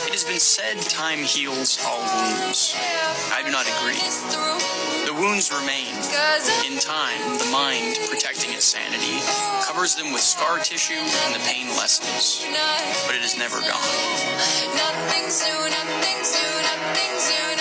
It has been said time heals all wounds. I do not agree. The wounds remain. In time, the mind, protecting its sanity, covers them with scar tissue and the pain lessens. But it is never gone. Nothing's new, nothing's new, nothing's new.